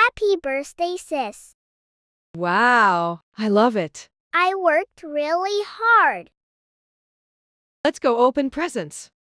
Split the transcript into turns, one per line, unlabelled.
Happy birthday, sis.
Wow, I love it.
I worked really hard.
Let's go open presents.